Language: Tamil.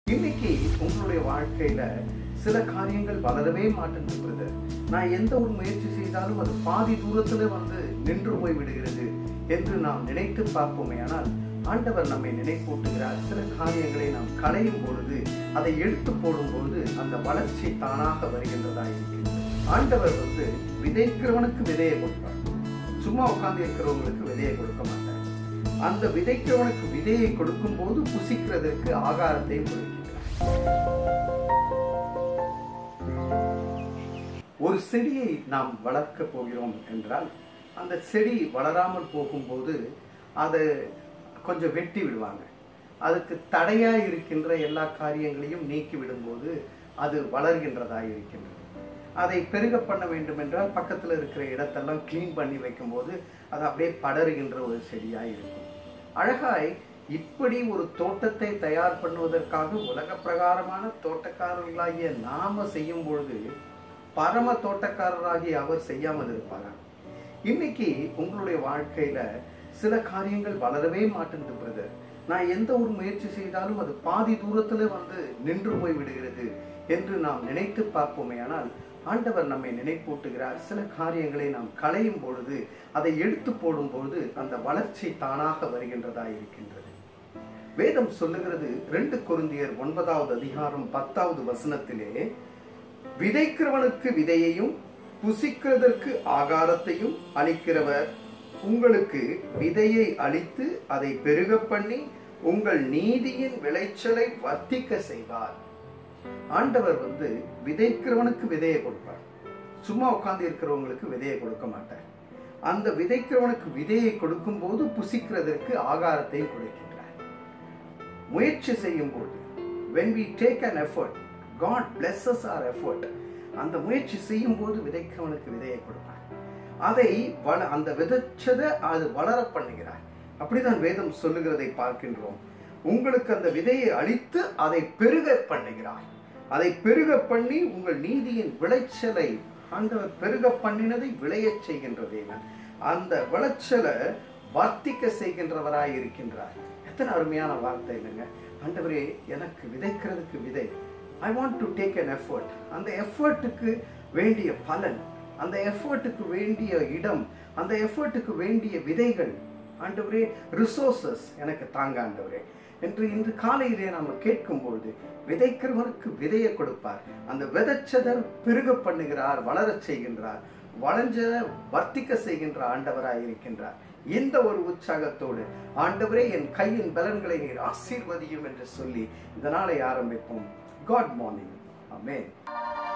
இன்னைக்கு உங்களுடைய வாழ்க்கையில சில காரியங்கள் வளரவே மாட்டேங்குது. நான் எந்த ஒரு முயற்சி செய்தாலும் அது பாதி தூரத்துல நின்று போய் விடுகிறது என்று நாம் நினைத்து பார்ப்போமே. ஆனால் ஆண்டவர் நம்மை நினைப்பூட்டுகிறார். சில காரியங்களை நாம் களையும் பொழுது, அதை எடுத்து போடும் பொழுது அந்த வளர்ச்சி தானாக வருகின்றதா இருக்கிறது. ஆண்டவர் விதைக்கிறவனுக்கு விதையை கொடுப்பார், சும்மா உட்கார்ந்து இருக்கிறவங்களுக்கு விதையை கொடுக்க மாட்டார். அந்த விதைக்கிறவனுக்கு விதையை கொடுக்கும் போது புசிக்கிறதற்கு ஆகாரத்தை கொடுக்கிறார். ஒரு செடியை நாம் வளர்க்க போகிறோம் என்றால், அந்த செடி வளராமல் போகும்போது அதை கொஞ்சம் வெட்டி விடுவாங்க. அதுக்கு தடையா இருக்கின்ற எல்லா காரியங்களையும் நீக்கி விடும்போது அது வளர்கின்றதா இருக்கின்றது. அதை பெருக பண்ண வேண்டும் என்றால் பக்கத்தில் இருக்கிற இடத்தெல்லாம் கிளீன் பண்ணி வைக்கும் போது அது அப்படியே படருகின்ற ஒரு செடியாய் இருக்கும். அழகாய் இப்படி ஒரு தோட்டத்தை தயார் பண்ணுவதற்காக உலக பிரகாரமான தோட்டக்காரர்களாகிய நாம செய்யும் பொழுது பரம தோட்டக்காரராகிய அவர் செய்யாமல் இருப்பாரா? இன்னைக்கு உங்களுடைய வாழ்க்கையில சில காரியங்கள் வளரவே மாட்டேங்குது பிரதர். நான் எந்த ஒரு முயற்சி செய்தாலும் அது பாதி தூரத்துல நின்று போய் விடுகிறது என்று நாம் நினைத்து பார்ப்போமே. ஆனால் ஆண்டவர் நம்மை நினைப்பூட்டுகிறார். சில காரியங்களை நாம் களையும் பொழுது, அதை எடுத்து போடும் பொழுது அந்த வளர்ச்சி தானாக வருகின்றதா இருக்கின்றது. வேதம் சொல்லுகிறது 2 கொரிந்தியர் 9வது அதிகாரம் 10வது வசனத்திலே, விதைக்கிறவனுக்கு விதையையும் புசிக்கிறதற்கு ஆகாரத்தையும் அளிக்கிறவர் உங்களுக்கு விதையை அளித்து அதை பெருக பண்ணி உங்கள் நீதியின் விளைச்சலை வர்த்திக்க செய்வார். ஆண்டவர் விதைக்கிறவனுக்கு விதையை கொடுப்பார், சும்மா உட்கார்ந்து இருக்கிறவங்களுக்கு விதையை கொடுக்க மாட்டார். அந்த விதைக்கிறவனுக்கு விதையை கொடுக்கும் போது புசிக்கிறதற்கு ஆகாரத்தையும் கொடுக்கின்றார். முயற்சி செய்யும் போது, when we take an effort, God blesses our effort. அந்த முயற்சி செய்யும் போது விதைக்கிறவனுக்கு விதையை கொடுப்பார். அதை அந்த விதைச்சதை அது வளர பண்ணுகிறார். அப்படிதான் வேதம் சொல்லுகிறதை பார்க்கின்றோம். உங்களுக்கு அந்த விதையை அளித்து அதை பெருக பண்ணுகிறார். அதை பெருக பண்ணி உங்கள் நீதியின் விளைச்சலை, ஆண்டவர் பெருக பண்ணினதை விளையச் செய்கின்றதே, அந்த விளைச்சலை வர்த்திக்க செய்கின்றவராய் இருக்கின்றார். எத்தனை அருமையான வார்த்தை இல்லைங்க. ஆண்டவரே, எனக்கு விதைக்கிறதுக்கு விதை, I want to take an effort. அந்த எஃபர்ட்டுக்கு வேண்டிய பலன், அந்த எஃபர்ட்டுக்கு வேண்டிய இடம், அந்த எஃபர்ட்டுக்கு வேண்டிய விதைகள், ஆண்டவரே ரிசோர்சஸ் எனக்கு தாங்க ஆண்டவரே என்று இன்று காலையிலே நாம் கேட்கும்போது, விதைக்கிறவனுக்கு விதையை கொடுப்பார். அந்த விதைச்சதை பெருக பண்ணுகிறார், வளரச் செய்கின்றார், வளைஞ்ச வர்த்திக்க செய்கின்ற ஆண்டவராய் இருக்கின்றார். இந்த ஒரு உற்சாகத்தோடு, ஆண்டவரே என் கையின் பலன்களை நீர் ஆசீர்வதியும் என்று சொல்லி இந்த நாளை ஆரம்பிப்போம். God morning. Amen.